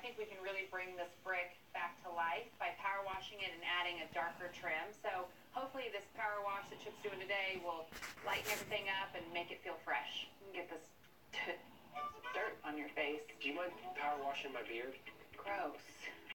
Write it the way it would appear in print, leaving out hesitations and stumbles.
think we can really bring this brick back to life by power washing it and adding a darker trim. So hopefully this power wash that Chip's doing today will lighten everything up and make it feel fresh. You can get this dirt on your face. Do you mind power washing my beard? Gross.